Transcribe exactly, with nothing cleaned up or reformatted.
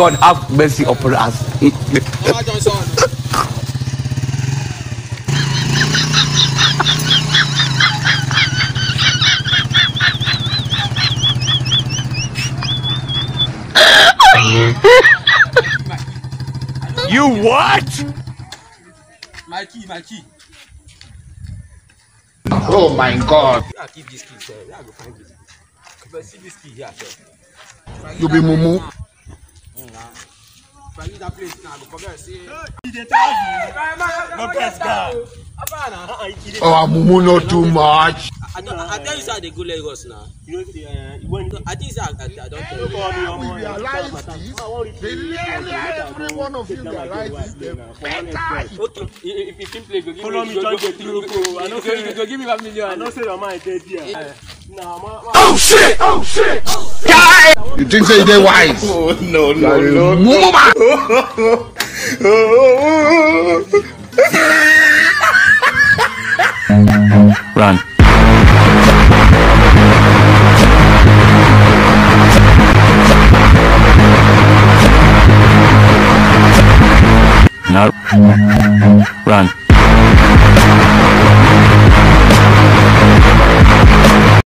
God have mercy upon us. You what? My key, my key. Oh my God! I keep this key, sir. I go find this. But see this key here, sir. You be mumu. If I use that place now, I go forget. See. Oh, mumu not too much. I don't. I tell you, sir, they go Lagos now. You know, I think, sir, I, I don't tell you. We realize this. Really, every one of you realize this. Better. Okay, if you simply go give follow me, me, go, join go, the go, group. go, I know go, say go, go, give me one million. I know say your mind dead here. Oh shit! Oh shit! Guy! You think say they wise? Oh no no no! Woman! Run. No. Run.